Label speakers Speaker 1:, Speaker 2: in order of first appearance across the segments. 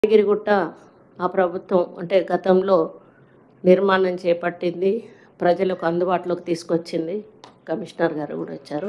Speaker 1: యాదగిరిగుట్ట ఆ ప్రభుత్వం అంటే గతంలో నిర్మాణం చేపట్టింది, ప్రజలకు అందుబాటులోకి తీసుకొచ్చింది. కమిషనర్ గారు కూడా వచ్చారు.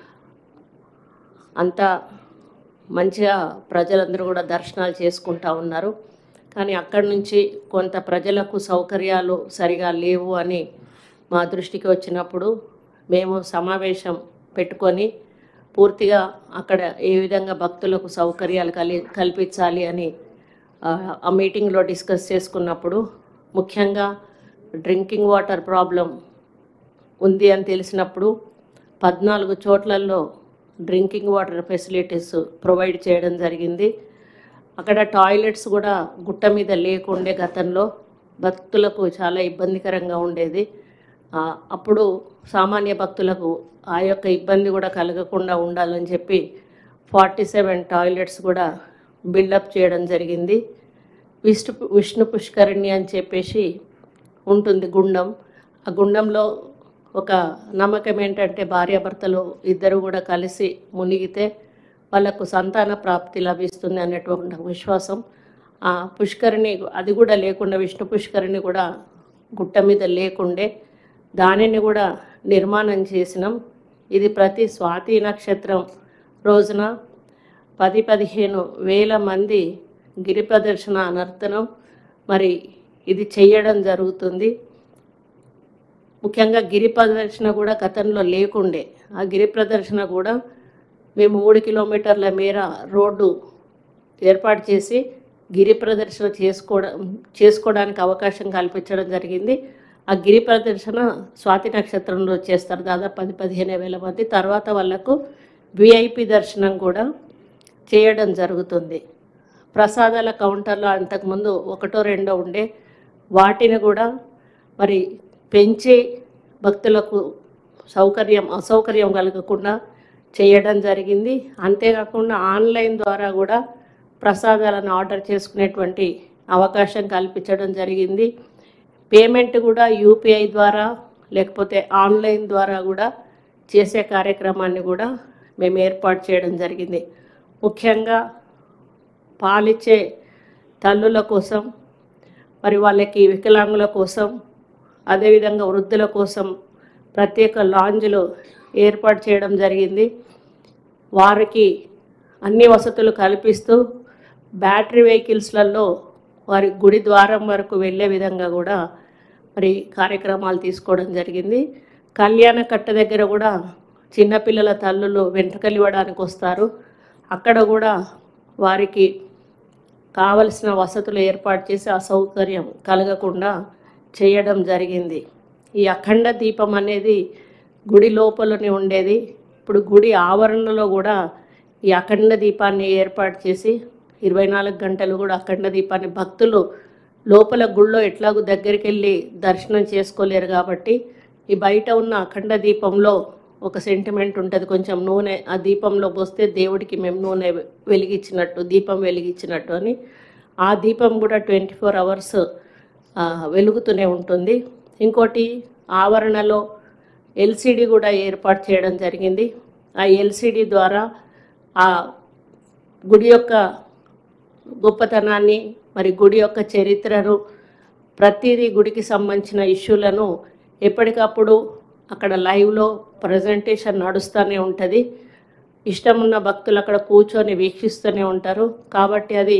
Speaker 1: అంతా మంచిగా ప్రజలందరూ కూడా దర్శనాలు చేసుకుంటూ ఉన్నారు. కానీ అక్కడి నుంచి కొంత ప్రజలకు సౌకర్యాలు సరిగా లేవు అని మా దృష్టికి వచ్చినప్పుడు మేము సమావేశం పెట్టుకొని పూర్తిగా అక్కడ ఏ విధంగా భక్తులకు సౌకర్యాలు కల్పించాలి అని ఆ మీటింగ్లో డిస్కస్ చేసుకున్నప్పుడు ముఖ్యంగా డ్రింకింగ్ వాటర్ ప్రాబ్లం ఉంది అని తెలిసినప్పుడు 14 చోట్లలో డ్రింకింగ్ వాటర్ ఫెసిలిటీస్ ప్రొవైడ్ చేయడం జరిగింది. అక్కడ టాయిలెట్స్ కూడా గుట్ట మీద లేకుండే గతంలో భక్తులకు చాలా ఇబ్బందికరంగా ఉండేది. అప్పుడు సామాన్య భక్తులకు ఆ యొక్క ఇబ్బంది కూడా కలగకుండా ఉండాలని చెప్పి 47 టాయిలెట్స్ కూడా బిల్డప్ చేయడం జరిగింది. విష్ణు పుష్కరిణి అని చెప్పేసి ఉంటుంది గుండం. ఆ గుండంలో ఒక నమ్మకం ఏంటంటే భార్యాభర్తలు ఇద్దరు కూడా కలిసి మునిగితే వాళ్ళకు సంతాన ప్రాప్తి లభిస్తుంది అనేటువంటి విశ్వాసం. ఆ పుష్కరిణి అది కూడా లేకుండా విష్ణు పుష్కరిణి కూడా గుట్ట మీద లేకుండే దానిని కూడా నిర్మాణం చేసినాం. ఇది ప్రతి స్వాతి నక్షత్రం రోజున 10-15 వేల మంది గిరి ప్రదర్శన నర్తనం మరి ఇది చేయడం జరుగుతుంది. ముఖ్యంగా గిరి ప్రదర్శన కూడా గతంలో లేకుండే. ఆ గిరి ప్రదర్శన కూడా మేము 3 కిలోమీటర్ల మేర రోడ్డు ఏర్పాటు చేసి గిరి ప్రదర్శన చేసుకోవడానికి అవకాశం కల్పించడం జరిగింది. ఆ గిరి ప్రదర్శన స్వాతి నక్షత్రంలో చేస్తారు, దాదాపు 10-15 వేల మంది. తర్వాత వాళ్ళకు విఐపి దర్శనం కూడా చేయడం జరుగుతుంది. ప్రసాదాల కౌంటర్లో అంతకుముందు 1-2 ఉండే, వాటిని కూడా మరి పెంచి భక్తులకు అసౌకర్యం కలగకుండా చేయడం జరిగింది. అంతేకాకుండా ఆన్లైన్ ద్వారా కూడా ప్రసాదాలను ఆర్డర్ చేసుకునేటువంటి అవకాశం కల్పించడం జరిగింది. పేమెంట్ కూడా యూపీఐ ద్వారా లేకపోతే ఆన్లైన్ ద్వారా కూడా చేసే కార్యక్రమాన్ని కూడా మేము ఏర్పాటు చేయడం జరిగింది. ముఖ్యంగా పాలిచ్చే తల్లుల కోసం మరి వాళ్ళకి వికలాంగుల కోసం అదేవిధంగా వృద్ధుల కోసం ప్రత్యేక లాంజ్లు ఏర్పాటు చేయడం జరిగింది. వారికి అన్ని వసతులు కల్పిస్తూ బ్యాటరీ వెహికల్స్లలో వారి గుడి ద్వారం వరకు వెళ్ళే విధంగా కూడా మరి కార్యక్రమాలు తీసుకోవడం జరిగింది. కళ్యాణ కట్ట దగ్గర కూడా చిన్నపిల్లల తల్లులు వెంట్రుకలు ఇవ్వడానికి వస్తారు. అక్కడ కూడా వారికి కావలసిన వసతులు ఏర్పాటు చేసి అసౌకర్యం కలగకుండా చేయడం జరిగింది. ఈ అఖండ దీపం అనేది గుడి లోపలనే ఉండేది. ఇప్పుడు గుడి ఆవరణలో కూడా ఈ అఖండ దీపాన్ని ఏర్పాటు చేసి 24 గంటలు కూడా అఖండ దీపాన్ని భక్తులు లోపల గుళ్ళో ఎట్లాగూ దగ్గరికి వెళ్ళి దర్శనం చేసుకోలేరు కాబట్టి ఈ బయట ఉన్న అఖండ దీపంలో ఒక సెంటిమెంట్ ఉంటుంది. కొంచెం నూనె ఆ దీపంలో పోస్తే దేవుడికి మేము నూనె వెలిగించినట్టు, దీపం వెలిగించినట్టు అని ఆ దీపం కూడా 24 అవర్స్ వెలుగుతూనే ఉంటుంది. ఇంకోటి ఆవరణలో ఎల్సిడి కూడా ఏర్పాటు చేయడం జరిగింది. ఆ ఎల్సిడి ద్వారా ఆ గుడి యొక్క గొప్పతనాన్ని మరి గుడి యొక్క చరిత్రను ప్రతిదీ గుడికి సంబంధించిన ఇష్యూలను ఎప్పటికప్పుడు అక్కడ లైవ్లో ప్రజెంటేషన్ నడుస్తూనే ఉంటుంది. ఇష్టం ఉన్న భక్తులు అక్కడ కూర్చొని వీక్షిస్తూనే ఉంటారు. కాబట్టి అది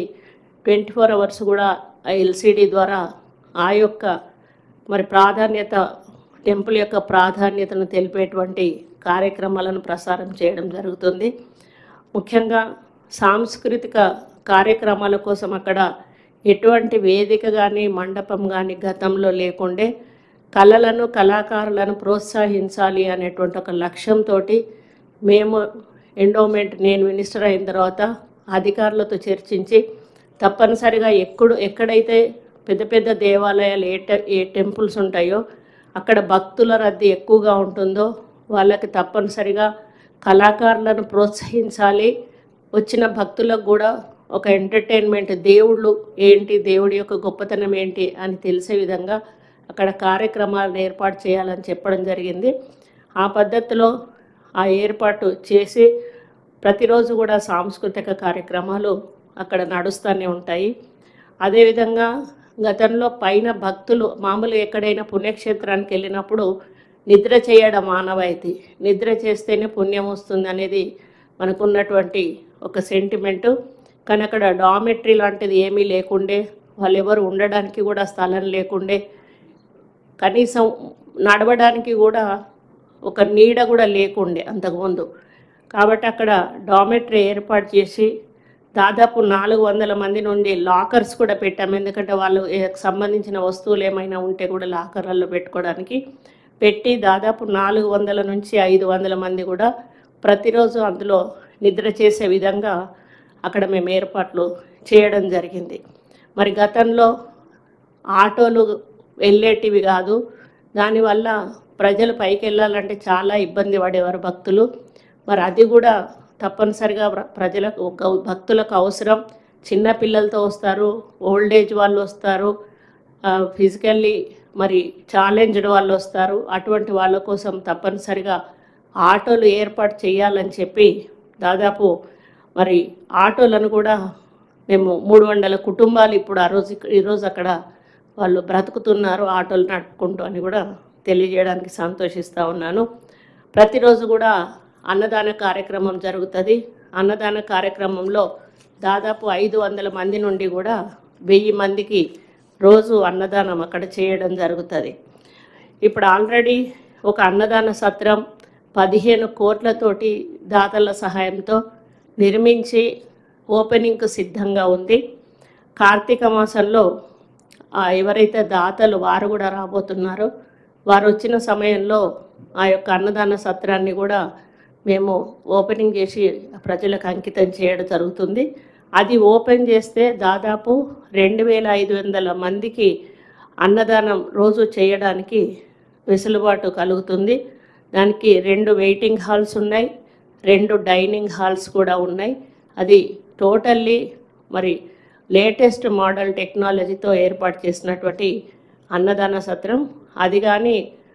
Speaker 1: 24 అవర్స్ కూడా ఆ ఎల్సిడి ద్వారా ఆ యొక్క మరి ప్రాధాన్యత టెంపుల్ యొక్క ప్రాధాన్యతను తెలిపేటువంటి కార్యక్రమాలను ప్రసారం చేయడం జరుగుతుంది. ముఖ్యంగా సాంస్కృతిక కార్యక్రమాల కోసం అక్కడ ఎటువంటి వేదిక కానీ మండపం కానీ గతంలో లేకుండే కళలను కళాకారులను ప్రోత్సహించాలి అనేటువంటి ఒక లక్ష్యంతో మేము ఎండోమెంట్ నేను మినిస్టర్ అయిన తర్వాత అధికారులతో చర్చించి తప్పనిసరిగా ఎక్కడైతే పెద్ద పెద్ద దేవాలయాలు ఏ టెంపుల్స్ ఉంటాయో అక్కడ భక్తుల రద్దీ ఎక్కువగా ఉంటుందో వాళ్ళకి తప్పనిసరిగా కళాకారులను ప్రోత్సహించాలి. వచ్చిన భక్తులకు కూడా ఒక ఎంటర్టైన్మెంట్, దేవుళ్ళు ఏంటి, దేవుడి యొక్క గొప్పతనం ఏంటి అని తెలిసే విధంగా అక్కడ కార్యక్రమాలను ఏర్పాటు చేయాలని చెప్పడం జరిగింది. ఆ పద్ధతిలో ఆ ఏర్పాటు చేసి ప్రతిరోజు కూడా సాంస్కృతిక కార్యక్రమాలు అక్కడ నడుస్తూనే ఉంటాయి. అదేవిధంగా గతంలో పైన భక్తులు మామూలుగా ఎక్కడైనా పుణ్యక్షేత్రానికి వెళ్ళినప్పుడు నిద్ర చేయడం ఆనవాయితీ, నిద్ర చేస్తేనే పుణ్యం వస్తుంది అనేది మనకున్నటువంటి ఒక సెంటిమెంటు. కానీ అక్కడ డామెట్రీ లాంటిది ఏమీ లేకుండే, వాళ్ళు ఎవరు ఉండడానికి కూడా స్థలం లేకుండే, కనీసం నడవడానికి కూడా ఒక నీడ కూడా లేకుండే అంతకుముందు. కాబట్టి అక్కడ డామెట్రీ ఏర్పాటు చేసి దాదాపు 400 మంది నుండి లాకర్స్ కూడా పెట్టాము. ఎందుకంటే వాళ్ళు సంబంధించిన వస్తువులు ఏమైనా ఉంటే కూడా లాకర్లలో పెట్టుకోవడానికి పెట్టి దాదాపు 400 నుంచి 500 మంది కూడా ప్రతిరోజు అందులో నిద్ర చేసే విధంగా అక్కడ మేము ఏర్పాట్లు చేయడం జరిగింది. మరి గతంలో ఆటోలు వెళ్ళేటివి కాదు, దానివల్ల ప్రజలు పైకి వెళ్ళాలంటే చాలా ఇబ్బంది పడేవారు భక్తులు. మరి అది కూడా తప్పనిసరిగా ప్రజలకు భక్తులకు అవసరం. చిన్న పిల్లలతో వస్తారు, ఓల్డ్ ఏజ్ వాళ్ళు వస్తారు, ఫిజికల్లీ మరి ఛాలెంజ్డ్ వాళ్ళు వస్తారు. అటువంటి వాళ్ళ కోసం తప్పనిసరిగా ఆటోలు ఏర్పాటు చేయాలని చెప్పి దాదాపు మరి ఆటోలను కూడా మేము 300 కుటుంబాలు ఇప్పుడు ఈరోజు అక్కడ వాళ్ళు బ్రతుకుతున్నారు ఆటోలు నడుపుకుంటూ అని కూడా తెలియజేయడానికి సంతోషిస్తూ ఉన్నాను. ప్రతిరోజు కూడా అన్నదాన కార్యక్రమం జరుగుతుంది. అన్నదాన కార్యక్రమంలో దాదాపు 500 మంది నుండి కూడా 1000 మందికి రోజు అన్నదానం అక్కడ చేయడం జరుగుతుంది. ఇప్పుడు ఆల్రెడీ ఒక అన్నదాన సత్రం 15 కోట్లతోటి దాతల సహాయంతో నిర్మించి ఓపెనింగ్కు సిద్ధంగా ఉంది. కార్తీక మాసంలో ఎవరైతే దాతలు వారు కూడా రాబోతున్నారో వారు వచ్చిన సమయంలో ఆ యొక్క అన్నదాన సత్రాన్ని కూడా మేము ఓపెనింగ్ చేసి ప్రజలకు అంకితం చేయడం జరుగుతుంది. అది ఓపెన్ చేస్తే దాదాపు 2500 మందికి అన్నదానం రోజు చేయడానికి వెసులుబాటు కలుగుతుంది. దానికి 2 వెయిటింగ్ హాల్స్ ఉన్నాయి, 2 డైనింగ్ హాల్స్ కూడా ఉన్నాయి. అది టోటల్లీ మరి లేటెస్ట్ మోడల్ టెక్నాలజీతో ఏర్పాటు చేసినటువంటి అన్నదాన సత్రం. అది కానీ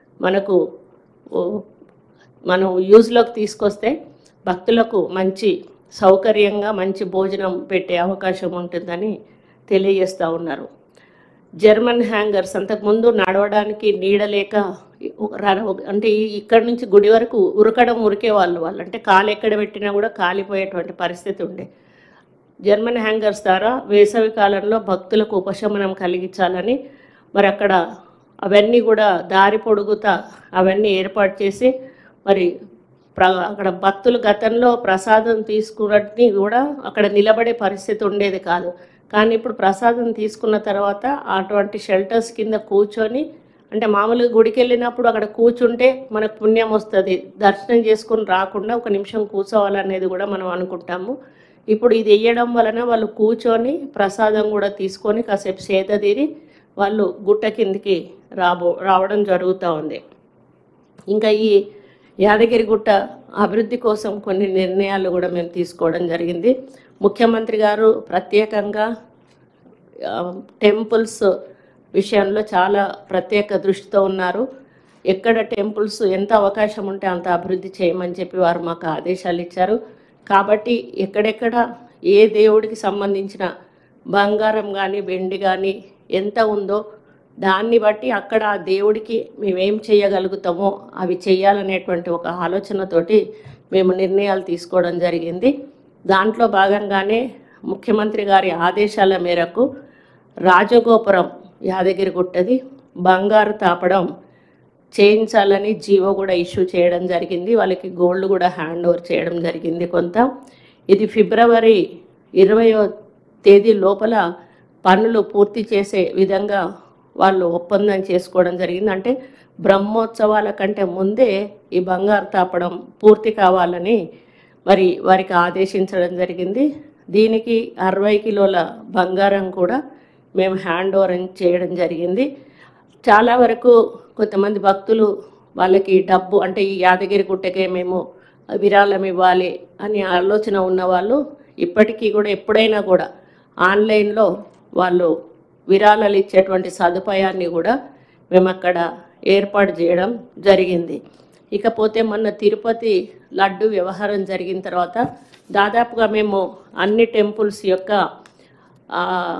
Speaker 1: మనం యూజ్లోకి తీసుకొస్తే భక్తులకు మంచి సౌకర్యంగా మంచి భోజనం పెట్టే అవకాశం ఉంటుందని తెలియజేస్తూ ఉన్నారు. జర్మన్ హ్యాంగర్స్ అంతకుముందు నడవడానికి నీడలేక అంటే ఇక్కడి నుంచి గుడి వరకు ఉరికేవాళ్ళు అంటే కాలు ఎక్కడ పెట్టినా కూడా కాలిపోయేటువంటి పరిస్థితి ఉండే. జర్మన్ హ్యాంగర్స్ ద్వారా వేసవి కాలంలో భక్తులకు ఉపశమనం కలిగించాలని మరి అక్కడ అవన్నీ కూడా దారి పొడుగుతా అవన్నీ ఏర్పాటు చేసి మరి అక్కడ భక్తులు గతంలో ప్రసాదం తీసుకున్నట్టు కూడా అక్కడ నిలబడే పరిస్థితి ఉండేది కాదు. కానీ ఇప్పుడు ప్రసాదం తీసుకున్న తర్వాత అటువంటి షెల్టర్స్ కింద కూర్చొని అంటే మామూలుగా గుడికి వెళ్ళినప్పుడు అక్కడ కూర్చుంటే మనకు పుణ్యం వస్తుంది, దర్శనం చేసుకొని రాకుండా ఒక నిమిషం కూర్చోవాలనేది కూడా మనం అనుకుంటాము. ఇప్పుడు ఇది వేయడం వలన వాళ్ళు కూర్చొని ప్రసాదం కూడా తీసుకొని కాసేపు సేద తీరి వాళ్ళు గుట్ట కిందికి రావడం జరుగుతూ ఉంది. ఇంకా ఈ యాదగిరిగుట్ట అభివృద్ధి కోసం కొన్ని నిర్ణయాలు కూడా మేము తీసుకోవడం జరిగింది. ముఖ్యమంత్రి గారు ప్రత్యేకంగా టెంపుల్స్ విషయంలో చాలా ప్రత్యేక దృష్టితో ఉన్నారు. ఎక్కడ టెంపుల్స్ ఎంత అవకాశం ఉంటే అంత అభివృద్ధి చేయమని చెప్పి వారు మాకు ఆదేశాలు ఇచ్చారు. కాబట్టి ఎక్కడెక్కడ ఏ దేవుడికి సంబంధించిన బంగారం కానీ వెండి కానీ ఎంత ఉందో దాన్ని బట్టి అక్కడ ఆ దేవుడికి మేమేం చేయగలుగుతామో అవి చేయాలనేటువంటి ఒక ఆలోచనతోటి మేము నిర్ణయాలు తీసుకోవడం జరిగింది. దాంట్లో భాగంగానే ముఖ్యమంత్రి గారి ఆదేశాల మేరకు రాజగోపురం యాదగిరిగుట్టది బంగారు తాపడం చేయించాలని జీవో కూడా ఇష్యూ చేయడం జరిగింది. వాళ్ళకి గోల్డ్ కూడా హ్యాండ్ ఓవర్ చేయడం జరిగింది కొంత. ఇది ఫిబ్రవరి 20వ తేదీ లోపల పనులు పూర్తి చేసే విధంగా వాళ్ళు ఒప్పందం చేసుకోవడం జరిగింది. అంటే బ్రహ్మోత్సవాల కంటే ముందే ఈ బంగారు తాపడం పూర్తి కావాలని మరి వారికి ఆదేశించడం జరిగింది. దీనికి 60 కిలోల బంగారం కూడా మేము హ్యాండ్ ఓవర్ చేయడం జరిగింది. చాలా వరకు కొంతమంది భక్తులు వాళ్ళకి డబ్బు అంటే ఈ యాదగిరిగుట్టకే మేము విరాళం ఇవ్వాలి అని ఆలోచన ఉన్నవాళ్ళు ఇప్పటికీ కూడా ఎప్పుడైనా కూడా ఆన్లైన్లో వాళ్ళు విరాళాలు ఇచ్చేటువంటి సదుపాయాన్ని కూడా మేము అక్కడ ఏర్పాటు చేయడం జరిగింది. ఇకపోతే మొన్న తిరుపతి లడ్డు వ్యవహారం జరిగిన తర్వాత దాదాపుగా మేము అన్ని టెంపుల్స్ యొక్క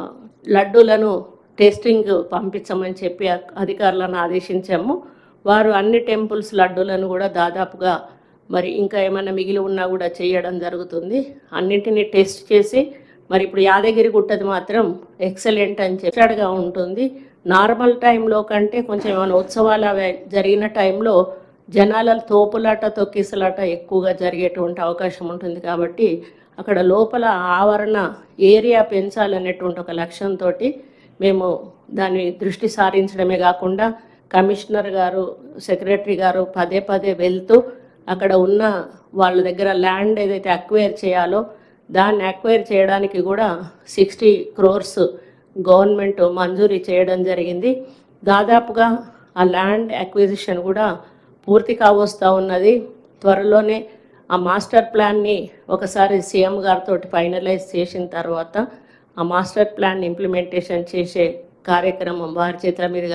Speaker 1: లడ్డూలను టేస్టింగ్ పంపించమని చెప్పి అధికారులను ఆదేశించాము. వారు అన్ని టెంపుల్స్ లడ్డూలను కూడా దాదాపుగా మరి ఇంకా ఏమైనా మిగిలి ఉన్నా కూడా చేయడం జరుగుతుంది. అన్నింటినీ టెస్ట్ చేసి మరి ఇప్పుడు యాదగిరి గుట్టది మాత్రం ఎక్సలెంట్ అని చెప్పాడుగా ఉంటుంది. నార్మల్ టైంలో కంటే కొంచెం ఏమైనా ఉత్సవాలు జరిగిన టైంలో జనాల తోపులాట తొక్కిసలాట ఎక్కువగా జరిగేటువంటి అవకాశం ఉంటుంది. కాబట్టి అక్కడ లోపల ఆవరణ ఏరియా పెంచాలనేటువంటి ఒక లక్ష్యంతో మేము దాన్ని దృష్టి సారించడమే కాకుండా కమిషనర్ గారు, సెక్రటరీ గారు పదే పదే వెళ్తూ అక్కడ ఉన్న వాళ్ళ దగ్గర ల్యాండ్ ఏదైతే అక్వైర్ చేయాలో దాన్ని అక్వైర్ చేయడానికి కూడా 60 crores గవర్నమెంట్ మంజూరీ చేయడం జరిగింది. దాదాపుగా ఆ ల్యాండ్ అక్విజిషన్ కూడా పూర్తి కావస్తూ ఉన్నది. త్వరలోనే ఆ మాస్టర్ ప్లాన్ని ఒకసారి సీఎం గారితో ఫైనలైజ్ చేసిన తర్వాత ఆ మాస్టర్ ప్లాన్ ఇంప్లిమెంటేషన్ చేసే కార్యక్రమం వారి చేతుల మీదుగా